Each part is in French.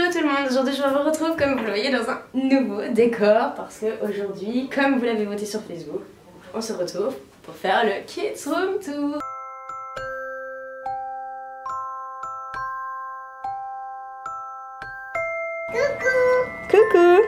Hello tout le monde, aujourd'hui je vous retrouve comme vous le voyez dans un nouveau décor parce que aujourd'hui, comme vous l'avez voté sur Facebook, on se retrouve pour faire le Kids Room Tour. Coucou! Coucou!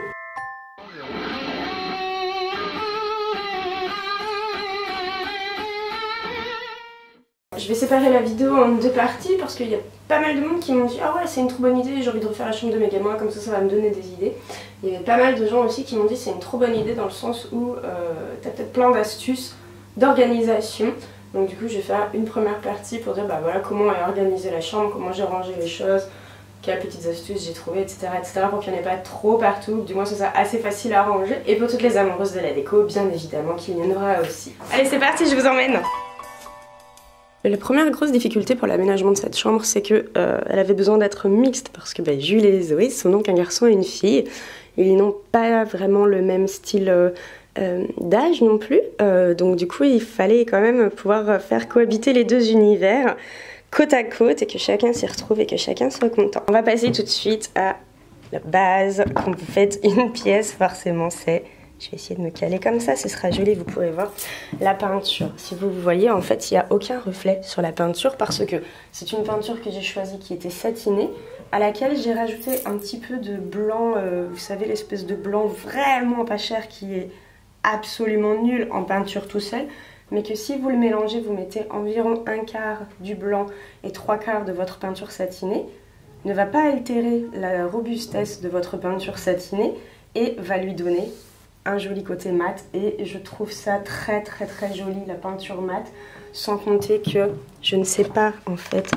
Je vais séparer la vidéo en deux parties parce qu'il y a pas mal de monde qui m'ont dit ah ouais c'est une trop bonne idée, j'ai envie de refaire la chambre de mes gamins, comme ça va me donner des idées. Il y avait pas mal de gens aussi qui m'ont dit c'est une trop bonne idée dans le sens où t'as peut-être plein d'astuces d'organisation. Donc du coup je vais faire une première partie pour dire bah voilà comment est organisée la chambre, comment j'ai rangé les choses, quelles petites astuces j'ai trouvées, etc., pour qu'il n'y en ait pas trop partout, du moins ce soit assez facile à ranger. Et pour toutes les amoureuses de la déco, bien évidemment qu'il y en aura aussi. Allez c'est parti, je vous emmène. La première grosse difficulté pour l'aménagement de cette chambre, c'est que elle avait besoin d'être mixte parce que Jules et Zoé sont donc un garçon et une fille. Ils n'ont pas vraiment le même style d'âge non plus, donc du coup il fallait quand même pouvoir faire cohabiter les deux univers côte à côte et que chacun s'y retrouve et que chacun soit content. On va passer tout de suite à la base. Quand vous faites une pièce, forcément c'est... Je vais essayer de me caler comme ça, ce sera joli, vous pourrez voir la peinture. Si vous voyez, en fait, il n'y a aucun reflet sur la peinture parce que c'est une peinture que j'ai choisie qui était satinée, à laquelle j'ai rajouté un petit peu de blanc, vous savez, l'espèce de blanc vraiment pas cher qui est absolument nul en peinture tout seul, mais que si vous le mélangez, vous mettez environ un quart du blanc et trois quarts de votre peinture satinée, ne va pas altérer la robustesse de votre peinture satinée et va lui donner un joli côté mat, et je trouve ça très joli, la peinture mat, sans compter que je ne sais pas en fait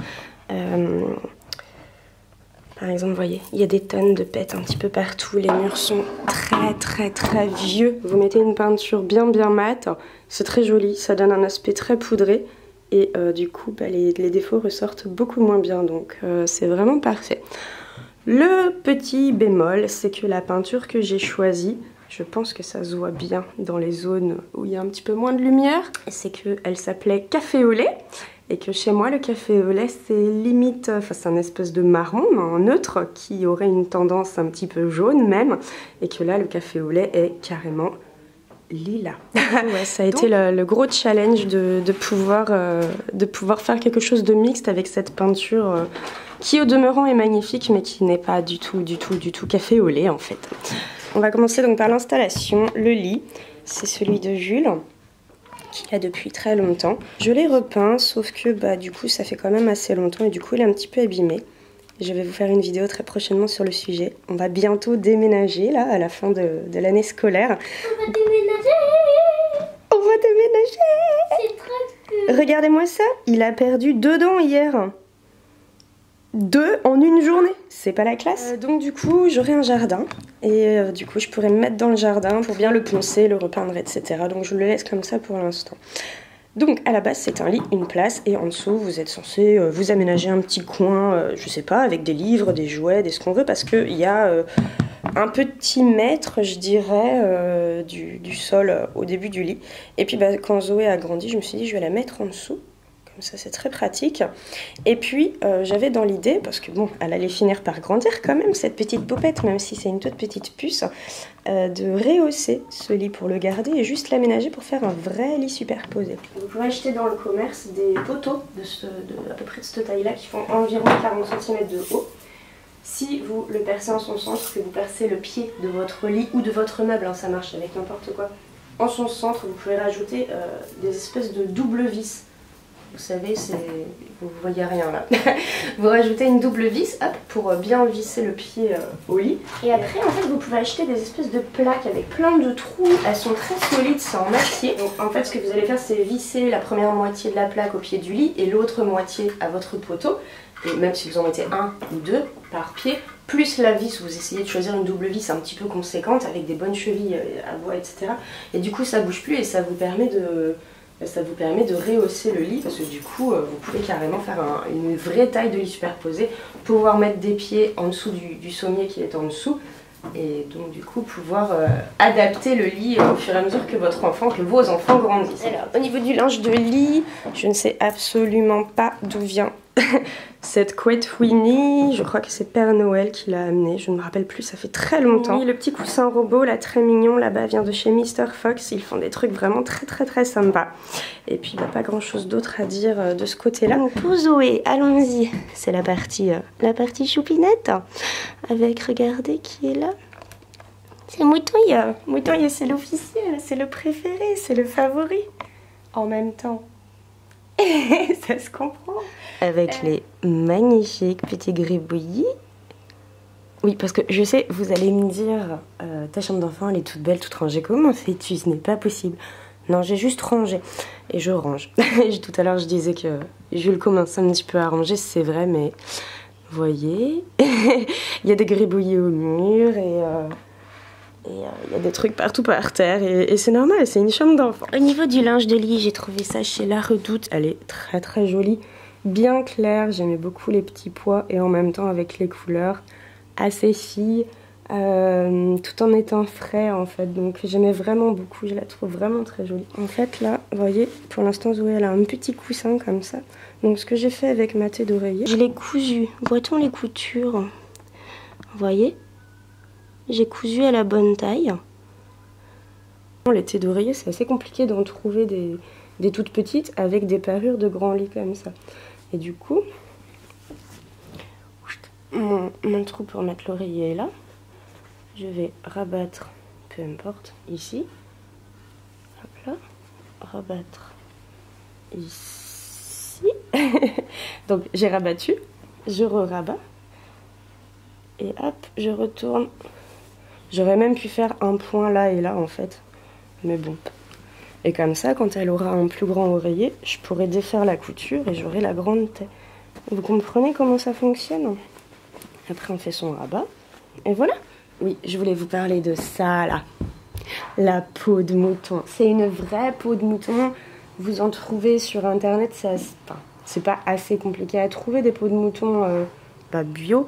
par exemple vous voyez il y a des tonnes de pètes un petit peu partout, les murs sont très vieux. Vous mettez une peinture bien mat, c'est très joli, ça donne un aspect très poudré et du coup les défauts ressortent beaucoup moins bien, donc c'est vraiment parfait. Le petit bémol, c'est que la peinture que j'ai choisie, je pense que ça se voit bien dans les zones où il y a un petit peu moins de lumière, c'est qu'elle s'appelait café au lait, et que chez moi le café au lait c'est limite, enfin c'est un espèce de marron en neutre qui aurait une tendance un petit peu jaune même, et que là le café au lait est carrément lila. Ouais, ça a été le gros challenge de pouvoir faire quelque chose de mixte avec cette peinture qui au demeurant est magnifique mais qui n'est pas du tout café au lait en fait. On va commencer donc par l'installation. Le lit, c'est celui de Jules, qu'il a depuis très longtemps. Je l'ai repeint, sauf que du coup ça fait quand même assez longtemps et du coup il est un petit peu abîmé. Je vais vous faire une vidéo très prochainement sur le sujet. On va bientôt déménager là, à la fin de l'année scolaire. On va déménager! On va déménager! C'est trop cool! Regardez-moi ça, il a perdu 2 dents hier. 2 en une journée, c'est pas la classe. Donc du coup j'aurai un jardin et du coup je pourrais me mettre dans le jardin pour bien le poncer, le repeindre, etc. Donc je le laisse comme ça pour l'instant. Donc à la base c'est un lit, une place, et en dessous vous êtes censé vous aménager un petit coin, je sais pas, avec des livres, des jouets, ce qu'on veut, parce qu'il y a un petit mètre je dirais du sol au début du lit. Et puis quand Zoé a grandi, je me suis dit je vais la mettre en dessous. Comme ça c'est très pratique. Et puis j'avais dans l'idée, parce que bon elle allait finir par grandir quand même cette petite poupette, même si c'est une toute petite puce, de rehausser ce lit pour le garder et juste l'aménager pour faire un vrai lit superposé. Vous pouvez acheter dans le commerce des poteaux à peu près de cette taille là qui font environ 40 cm de haut. Si vous le percez en son centre, que vous percez le pied de votre lit ou de votre meuble, hein, ça marche avec n'importe quoi, en son centre vous pouvez rajouter des espèces de double vis. Vous savez, vous voyez rien là. Vous rajoutez une double vis, hop, pour bien visser le pied au lit. Et après, en fait, vous pouvez acheter des espèces de plaques avec plein de trous. Elles sont très solides, c'est en acier. Donc en fait, ce que vous allez faire, c'est visser la première moitié de la plaque au pied du lit et l'autre moitié à votre poteau. Et même si vous en mettez 1 ou 2 par pied, plus la vis, vous essayez de choisir une double vis un petit peu conséquente avec des bonnes chevilles à bois, etc. Et du coup, ça bouge plus et ça vous permet de rehausser le lit, parce que du coup vous pouvez carrément faire une vraie taille de lit superposé, pouvoir mettre des pieds en dessous du sommier qui est en dessous, et donc du coup pouvoir adapter le lit au fur et à mesure que vos enfants grandissent. Alors au niveau du linge de lit, je ne sais absolument pas d'où vient cette couette Winnie, je crois que c'est Père Noël qui l'a amenée, je ne me rappelle plus, ça fait très longtemps. Et le petit coussin robot là très mignon là-bas vient de chez Mr. Fox, ils font des trucs vraiment très sympas. Et puis bah, pas grand chose d'autre à dire de ce côté-là. Donc pour Zoé, allons-y, c'est la partie choupinette, avec, regardez qui est là. C'est Moutouille. Moutouille c'est l'officiel, c'est le préféré, c'est le favori. En même temps, ça se comprend. Avec les magnifiques petits gribouillis. Oui, parce que je sais, vous allez me dire, ta chambre d'enfant, elle est toute belle, toute rangée. Comment fais-tu? Ce n'est pas possible. Non, j'ai juste rangé. Et je range. Tout à l'heure, je disais que Jules commence un petit peu à ranger, c'est vrai, mais... Vous voyez, il y a des gribouillis au mur et... il y a des trucs partout par terre et c'est normal, c'est une chambre d'enfant. Au niveau du linge de lit, j'ai trouvé ça chez La Redoute. Elle est très jolie, bien claire. J'aimais beaucoup les petits pois et en même temps avec les couleurs assez filles, tout en étant frais en fait. Donc j'aimais vraiment beaucoup, je la trouve vraiment très jolie. En fait là, vous voyez, pour l'instant Zoé elle a un petit coussin comme ça. Donc ce que j'ai fait avec ma tête d'oreiller, je l'ai cousu. Voit-on les coutures? Vous voyez? J'ai cousu à la bonne taille. Les thés d'oreiller, c'est assez compliqué d'en trouver des toutes petites avec des parures de grand lit comme ça. Et du coup, mon trou pour mettre l'oreiller est là. Je vais rabattre, peu importe, ici. Hop là. Rabattre ici. Donc j'ai rabattu, je re-rabats. Et hop, je retourne. J'aurais même pu faire un point là et là en fait, mais bon. Et comme ça, quand elle aura un plus grand oreiller, je pourrai défaire la couture et j'aurai la grande taie. Vous comprenez comment ça fonctionne? Après on fait son rabat, et voilà. Oui, je voulais vous parler de ça là. La peau de mouton. C'est une vraie peau de mouton. Vous en trouvez sur internet, c'est pas assez compliqué à trouver des peaux de mouton bio,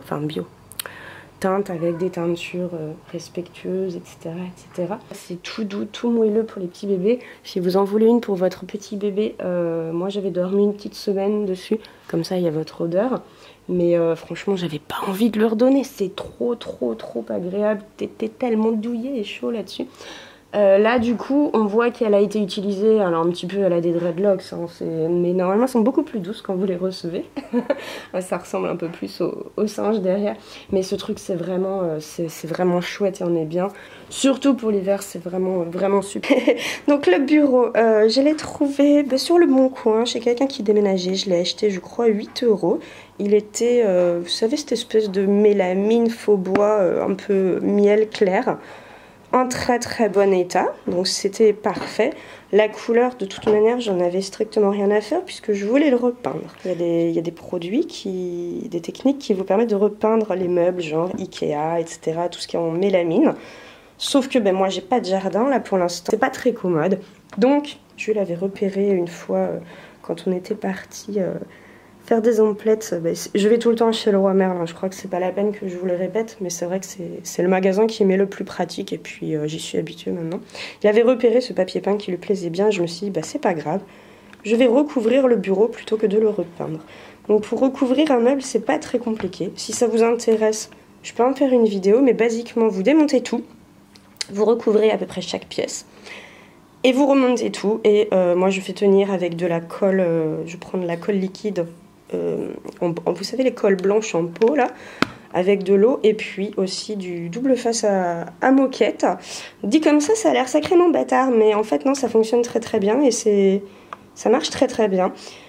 avec des teintures respectueuses, etc. etc. C'est tout doux, tout moelleux pour les petits bébés. Si vous en voulez une pour votre petit bébé, moi j'avais dormi une petite semaine dessus, comme ça il y a votre odeur. Mais franchement j'avais pas envie de leur donner, c'est trop agréable, t'étais tellement douillet et chaud là-dessus. Là du coup on voit qu'elle a été utilisée, alors un petit peu elle a des dreadlocks, hein, mais normalement elles sont beaucoup plus douces quand vous les recevez. Ça ressemble un peu plus au singe derrière, mais ce truc c'est vraiment chouette et on est bien. Surtout pour l'hiver, c'est vraiment super. Donc le bureau, je l'ai trouvé sur le Bon Coin chez quelqu'un qui déménageait, je l'ai acheté je crois 8 €. Il était, vous savez cette espèce de mélamine faux bois un peu miel clair. En très bon état, donc c'était parfait. La couleur, de toute manière, j'en avais strictement rien à faire puisque je voulais le repeindre. Il y a des produits, des techniques qui vous permettent de repeindre les meubles, genre Ikea, etc., tout ce qui est en mélamine. Sauf que moi, j'ai pas de jardin là pour l'instant. C'est pas très commode. Donc, je l'avais repéré une fois quand on était parti faire des emplettes. Je vais tout le temps chez Leroy Merlin, je crois que c'est pas la peine que je vous le répète, mais c'est vrai que c'est le magasin qui m'est le plus pratique et puis j'y suis habituée maintenant. Il avait repéré ce papier peint qui lui plaisait bien, je me suis dit c'est pas grave, je vais recouvrir le bureau plutôt que de le repeindre. Donc pour recouvrir un meuble c'est pas très compliqué, si ça vous intéresse je peux en faire une vidéo, mais basiquement vous démontez tout, vous recouvrez à peu près chaque pièce. Et vous remontez tout et moi je fais tenir avec de la colle, je prends de la colle liquide. Vous savez les colles blanches en pot là, avec de l'eau et puis aussi du double face à moquette. Dit comme ça a l'air sacrément bâtard, mais en fait non, ça fonctionne très bien et ça marche très bien.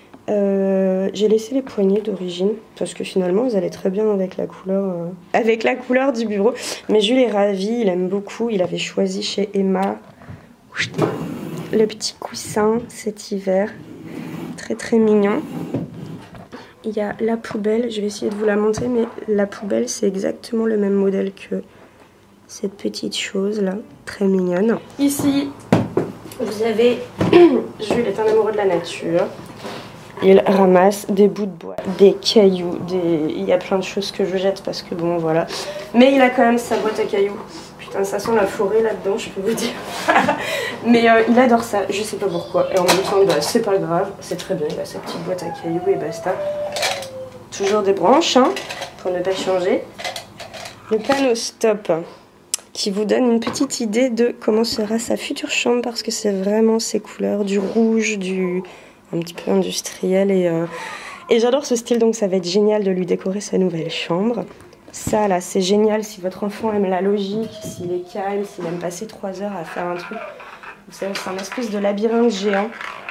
J'ai laissé les poignées d'origine parce que finalement ils allaient très bien avec la couleur du bureau. Mais Jules est ravi, il aime beaucoup, il avait choisi chez Emma le petit coussin cet hiver, très mignon. Il y a la poubelle, je vais essayer de vous la montrer, mais la poubelle c'est exactement le même modèle que cette petite chose là, très mignonne. Ici, vous avez, Jules est un amoureux de la nature, il ramasse des bouts de bois, des cailloux, il y a plein de choses que je jette parce que bon voilà, mais il a quand même sa boîte à cailloux. Putain, ça sent la forêt là-dedans, je peux vous dire. Mais il adore ça, je sais pas pourquoi. Et en même temps, c'est pas grave, c'est très bien, il a sa petite boîte à cailloux et basta. toujours des branches hein, pour ne pas changer. Le panneau stop qui vous donne une petite idée de comment sera sa future chambre parce que c'est vraiment ces couleurs, du rouge, un petit peu industriel et j'adore ce style donc ça va être génial de lui décorer sa nouvelle chambre. Ça là c'est génial si votre enfant aime la logique, s'il est calme, s'il aime passer 3 heures à faire un truc. Vous savez c'est un espèce de labyrinthe géant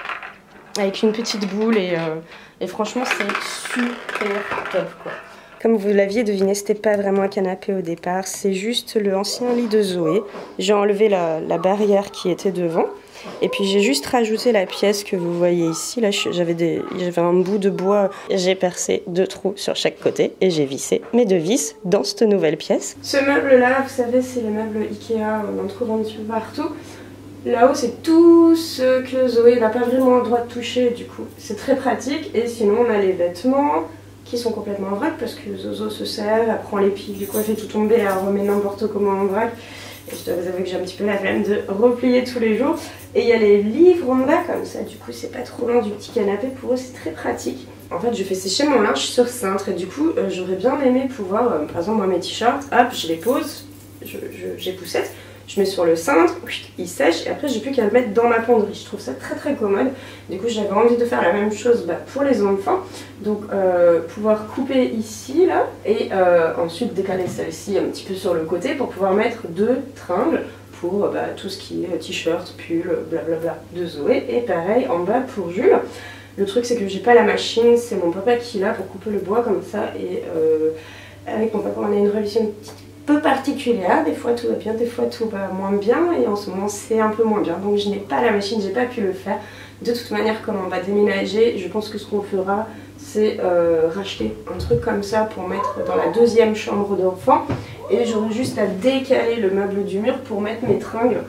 avec une petite boule et franchement c'est super top quoi. Comme vous l'aviez deviné, c'était pas vraiment un canapé au départ, c'est juste le ancien lit de Zoé. J'ai enlevé la barrière qui était devant et puis j'ai juste rajouté la pièce que vous voyez ici. Là, j'avais un bout de bois, j'ai percé 2 trous sur chaque côté et j'ai vissé mes 2 vis dans cette nouvelle pièce. Ce meuble-là, vous savez, c'est les meubles Ikea, on en trouve un petit peu partout. Là-haut, c'est tout ce que Zoé n'a pas vraiment le droit de toucher, du coup, c'est très pratique. Et sinon, on a les vêtements qui sont complètement en vrac parce que Zozo se sert, elle prend les piles, du coup elle fait tout tomber, elle remet n'importe comment en vrac. Et je dois vous avouer que j'ai un petit peu la flemme de replier tous les jours. Et il y a les livres en bas comme ça, du coup c'est pas trop loin du petit canapé, pour eux c'est très pratique. En fait je fais sécher mon linge sur cintre et du coup j'aurais bien aimé pouvoir, par exemple moi mes t-shirts, hop je les pose, j'époussette. Je mets sur le cintre, il sèche et après j'ai plus qu'à le mettre dans ma penderie. Je trouve ça très très commode. Du coup j'avais envie de faire la même chose pour les enfants. Donc pouvoir couper ici là et ensuite décaler celle-ci un petit peu sur le côté pour pouvoir mettre 2 tringles pour tout ce qui est t-shirt, pull, blablabla de Zoé. Et pareil en bas pour Jules. Le truc c'est que j'ai pas la machine, c'est mon papa qui l'a pour couper le bois comme ça. Et avec mon papa on a une relation peu particulière, des fois tout va bien, des fois tout va moins bien et en ce moment c'est un peu moins bien donc je n'ai pas la machine, j'ai pas pu le faire. De toute manière comme on va déménager, je pense que ce qu'on fera c'est racheter un truc comme ça pour mettre dans la 2e chambre d'enfant et j'aurai juste à décaler le meuble du mur pour mettre mes tringles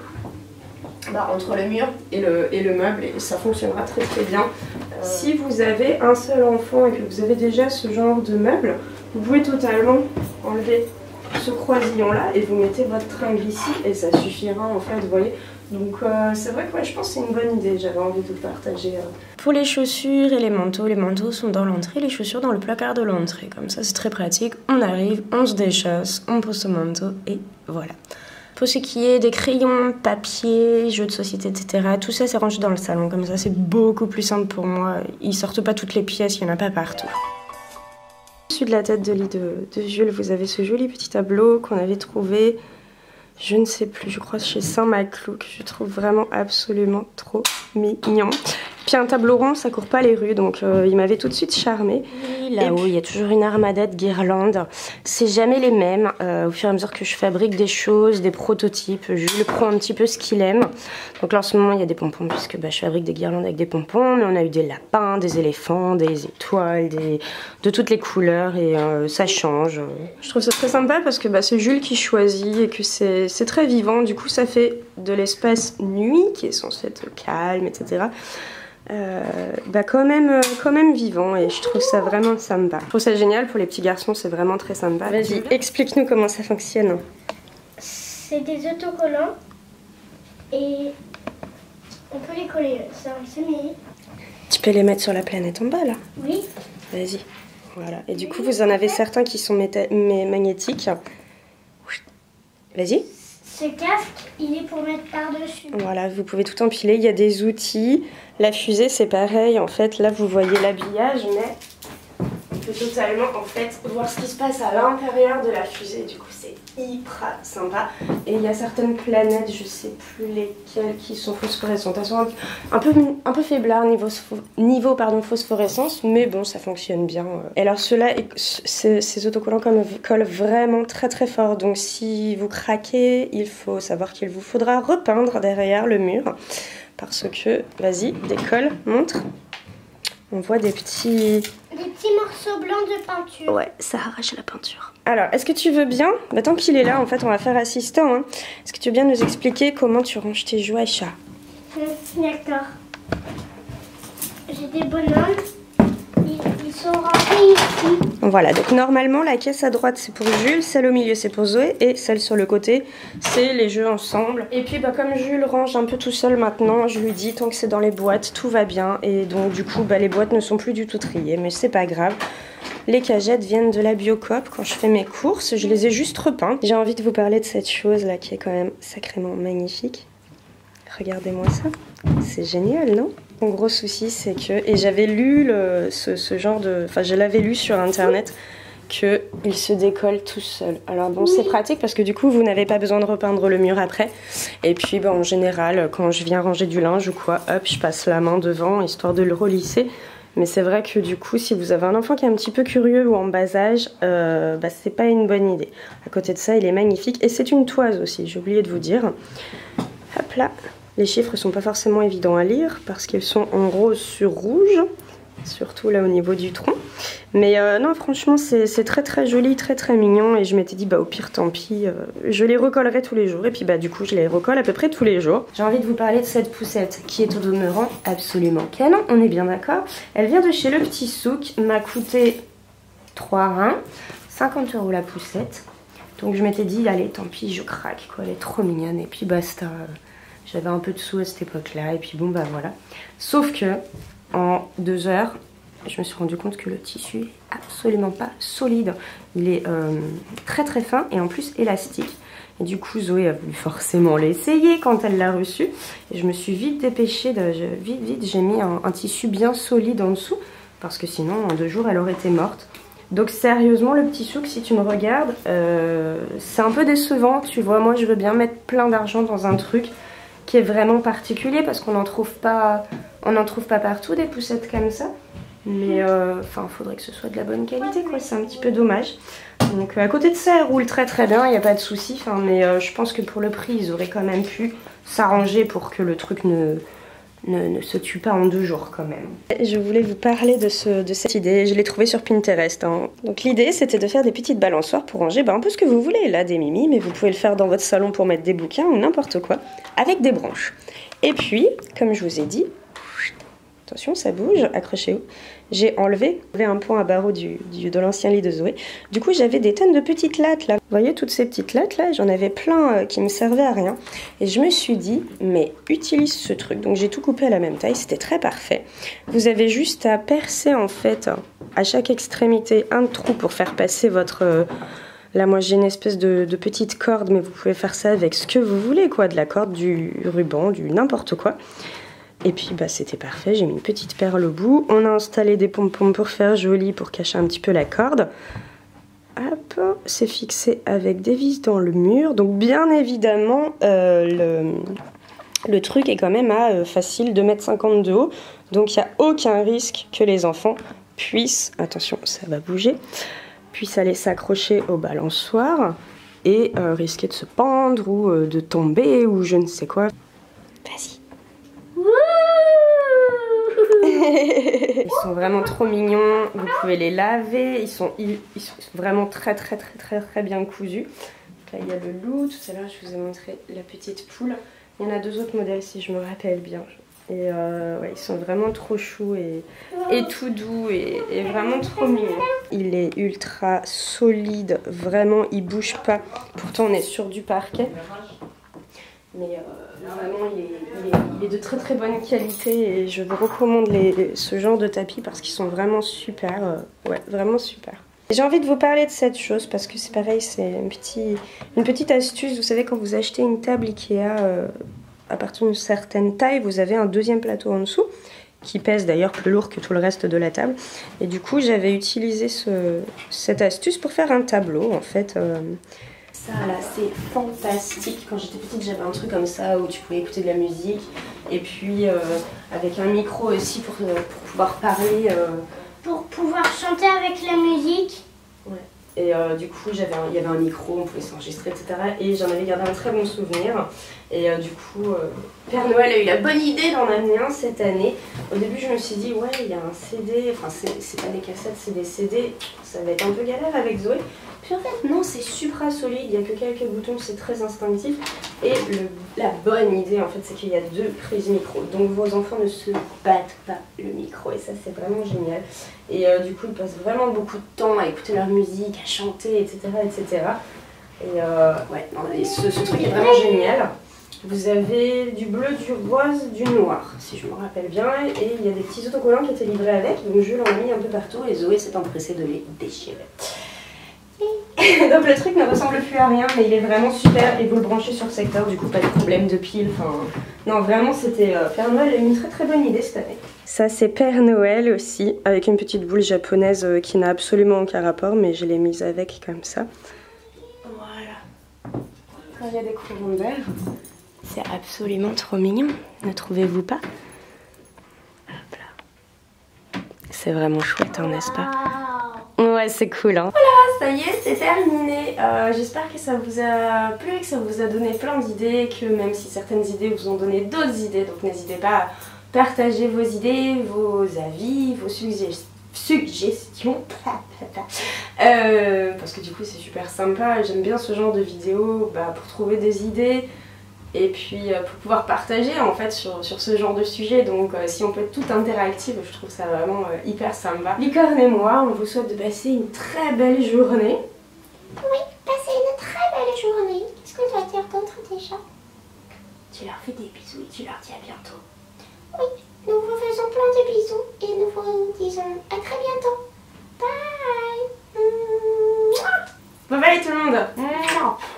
entre le mur et le meuble et ça fonctionnera très très bien. Si vous avez un seul enfant et que vous avez déjà ce genre de meuble, vous pouvez totalement enlever ce croisillon là et vous mettez votre tringle ici et ça suffira en fait, vous voyez. Donc c'est vrai que ouais, je pense que c'est une bonne idée, j'avais envie de le partager. Pour les chaussures et les manteaux sont dans l'entrée, les chaussures dans le placard de l'entrée, comme ça c'est très pratique, on arrive, on se déchausse, on pose son manteau et voilà. Pour ce qui est des crayons, papier, jeux de société, etc., tout ça c'est rangé dans le salon, comme ça c'est beaucoup plus simple pour moi, ils sortent pas toutes les pièces, il n'y en a pas partout. Au-dessus de la tête de lit de Jules, vous avez ce joli petit tableau qu'on avait trouvé, je ne sais plus, je crois chez Saint-Maclou, que je trouve vraiment absolument trop mignon. Puis un tableau rond, ça court pas les rues, donc il m'avait tout de suite charmé. Là-haut, il y a toujours une armada de guirlandes. C'est jamais les mêmes. Au fur et à mesure que je fabrique des choses, des prototypes, je le prends un petit peu ce qu'il aime. Donc là, en ce moment, il y a des pompons, puisque je fabrique des guirlandes avec des pompons. Mais on a eu des lapins, des éléphants, des étoiles, de toutes les couleurs. Et ça change. Je trouve ça très sympa parce que c'est Jules qui choisit et que c'est très vivant. Du coup, ça fait de l'espace nuit, qui est censé être calme, etc., quand même vivant et je trouve ça vraiment sympa. Je trouve ça génial pour les petits garçons, c'est vraiment très sympa. Vas-y, explique-nous comment ça fonctionne. C'est des autocollants et on peut les coller sur le semi. Tu peux les mettre sur la planète en bas là? Oui. Vas-y. Voilà. Et du coup vous en avez certains qui sont magnétiques. Vas-y. Ce casque, il est pour mettre par-dessus. Voilà, vous pouvez tout empiler, il y a des outils. La fusée, c'est pareil. En fait, là, vous voyez l'habillage, mais on peut totalement, en fait, voir ce qui se passe à l'intérieur de la fusée. Du coup, c'est hyper sympa. Et il y a certaines planètes, je sais plus lesquelles, qui sont phosphorescentes. Elles sont un peu faiblards niveau phosphorescence, mais bon, ça fonctionne bien. Et alors, ceux-là, ces autocollants collent vraiment très très fort. Donc, si vous craquez, il faut savoir qu'il vous faudra repeindre derrière le mur. Parce que, vas-y, décolle, montre. On voit des petits morceaux blancs de peinture. Ouais, ça arrache la peinture. Alors, est-ce que tu veux bien, tant qu'il est là, en fait, on va faire assistant. Hein. Est-ce que tu veux bien nous expliquer comment tu ranges tes jouets, chat? D'accord. J'ai des bonhommes. Ils sont rangés ici. Voilà, donc normalement la caisse à droite c'est pour Jules, celle au milieu c'est pour Zoé et celle sur le côté c'est les jeux ensemble. Et puis comme Jules range un peu tout seul maintenant, je lui dis tant que c'est dans les boîtes tout va bien. Et donc du coup les boîtes ne sont plus du tout triées, mais c'est pas grave. Les cagettes viennent de la Biocoop quand je fais mes courses, je les ai juste repeintes. J'ai envie de vous parler de cette chose là qui est quand même sacrément magnifique. Regardez-moi ça, c'est génial non? Mon gros souci c'est que, et j'avais lu ce genre de, enfin je l'avais lu sur internet, qu'il se décolle tout seul. Alors bon c'est pratique parce que du coup vous n'avez pas besoin de repeindre le mur après. Et puis en général quand je viens ranger du linge ou quoi, hop je passe la main devant histoire de le relisser. Mais c'est vrai que du coup si vous avez un enfant qui est un petit peu curieux ou en bas âge, c'est pas une bonne idée. À côté de ça il est magnifique et c'est une toise aussi, j'ai oublié de vous dire. Hop là. Les chiffres sont pas forcément évidents à lire parce qu'ils sont en rose sur rouge, surtout là au niveau du tronc. Mais non franchement c'est très très joli, très très mignon et je m'étais dit au pire tant pis, je les recollerai tous les jours et puis du coup je les recolle à peu près tous les jours. J'ai envie de vous parler de cette poussette qui est au demeurant absolument canon, on est bien d'accord. Elle vient de chez Le Petit Souk, m'a coûté 3 reins, 50 € la poussette. Donc je m'étais dit allez tant pis je craque quoi, elle est trop mignonne et puis basta. J'avais un peu de sous à cette époque-là et puis bon voilà. Sauf que en 2 heures, je me suis rendu compte que le tissu est absolument pas solide. Il est très très fin et en plus élastique. Et du coup Zoé a voulu forcément l'essayer quand elle l'a reçu. Et je me suis vite dépêchée, vite j'ai mis un tissu bien solide en dessous. Parce que sinon en 2 jours elle aurait été morte. Donc sérieusement Le Petit Souk si tu me regardes, c'est un peu décevant. Tu vois moi je veux bien mettre plein d'argent dans un truc qui est vraiment particulier parce qu'on n'en trouve pas partout des poussettes comme ça. Mais faudrait que ce soit de la bonne qualité quoi, c'est un petit peu dommage. Donc à côté de ça elle roule très très bien, il n'y a pas de souci. Mais je pense que pour le prix ils auraient quand même pu s'arranger pour que le truc ne se tue pas en 2 jours quand même. Je voulais vous parler de cette idée, je l'ai trouvée sur Pinterest. Donc l'idée c'était de faire des petites balançoires pour ranger un peu ce que vous voulez, là des mimi, mais vous pouvez le faire dans votre salon pour mettre des bouquins ou n'importe quoi, avec des branches. Et puis, comme je vous ai dit, attention ça bouge, accrochez-vous, j'ai enlevé un point à barreaux de l'ancien lit de Zoé. Du coup j'avais des tonnes de petites lattes là. Vous voyez toutes ces petites lattes là, j'en avais plein qui me servaient à rien. Et je me suis dit, mais utilise ce truc. Donc j'ai tout coupé à la même taille, c'était très parfait. Vous avez juste à percer en fait à chaque extrémité un trou pour faire passer votre... Là moi j'ai une espèce de petite corde, mais vous pouvez faire ça avec ce que vous voulez quoi, de la corde, du ruban, du n'importe quoi. Et puis c'était parfait, j'ai mis une petite perle au bout. On a installé des pompons pour faire joli, pour cacher un petit peu la corde. Hop, c'est fixé avec des vis dans le mur. Donc bien évidemment, le truc est quand même à facile 2,50 m de haut. Donc il n'y a aucun risque que les enfants puissent, attention ça va bouger, puissent aller s'accrocher au balançoire et risquer de se pendre ou de tomber ou je ne sais quoi. Vas-y. Ils sont vraiment trop mignons, vous pouvez les laver, ils sont vraiment très bien cousus. Là il y a le loup, tout à l'heure je vous ai montré la petite poule. Il y en a 2 autres modèles si je me rappelle bien. Et ouais, ils sont vraiment trop choux et tout doux et vraiment trop mignons. Il est ultra solide, vraiment il bouge pas. Pourtant on est sur du parquet. Mais vraiment il est de très bonne qualité et je vous recommande ce genre de tapis parce qu'ils sont vraiment super, ouais vraiment super. J'ai envie de vous parler de cette chose parce que c'est pareil, c'est une petite astuce. Vous savez quand vous achetez une table Ikea à partir d'une certaine taille, vous avez un 2e plateau en dessous qui pèse d'ailleurs plus lourd que tout le reste de la table. Et du coup j'avais utilisé cette astuce pour faire un tableau en fait. Ça là c'est fantastique. Quand j'étais petite j'avais un truc comme ça où tu pouvais écouter de la musique et puis avec un micro aussi pour pouvoir parler. Pour pouvoir chanter avec la musique. Ouais. Et du coup il y avait un micro, on pouvait s'enregistrer etc. Et j'en avais gardé un très bon souvenir. Et du coup Père Noël a eu la bonne idée d'en amener un cette année. Au début je me suis dit ouais il y a un CD, enfin c'est pas des cassettes c'est des CD. ça va être un peu galère avec Zoé. Puis en fait non, c'est supra solide, il n'y a que quelques boutons, c'est très instinctif. Et la bonne idée en fait c'est qu'il y a 2 prises micro, donc vos enfants ne se battent pas le micro et ça c'est vraiment génial. Et du coup ils passent vraiment beaucoup de temps à écouter leur musique, à chanter, etc. etc. Et ouais, non, et ce truc est vraiment génial. Vous avez du bleu, du rose, du noir, si je me rappelle bien, et il y a des petits autocollants qui étaient livrés avec, donc je l'en ai mis un peu partout et Zoé s'est empressée de les déchirer. Donc le truc ne ressemble plus à rien, mais il est vraiment super et vous le branchez sur le secteur, du coup pas de problème de pile. Enfin, non, vraiment c'était Père Noël a une très très bonne idée cette année. Ça c'est Père Noël aussi, avec une petite boule japonaise qui n'a absolument aucun rapport, mais je l'ai mise avec comme ça. Voilà. Quand il y a des courants d'air, c'est absolument trop mignon, ne trouvez-vous pas? Hop là. C'est vraiment chouette, hein, n'est-ce pas? Ouais, c'est cool, hein. Voilà, ça y est, c'est terminé. J'espère que ça vous a plu, que ça vous a donné plein d'idées, que même si certaines idées vous ont donné d'autres idées, donc n'hésitez pas à partager vos idées, vos avis, vos suggestions. Parce que du coup c'est super sympa, j'aime bien ce genre de vidéos pour trouver des idées. Et puis pour pouvoir partager en fait sur ce genre de sujet, donc si on peut être tout interactive, je trouve ça vraiment hyper sympa. Licorne et moi, on vous souhaite de passer une très belle journée. Oui, passer une très belle journée. Qu'est-ce qu'on doit dire d'autre déjà? Tu leur fais des bisous et tu leur dis à bientôt. Oui, nous vous faisons plein de bisous et nous vous disons à très bientôt. Bye. Bye bye tout le monde.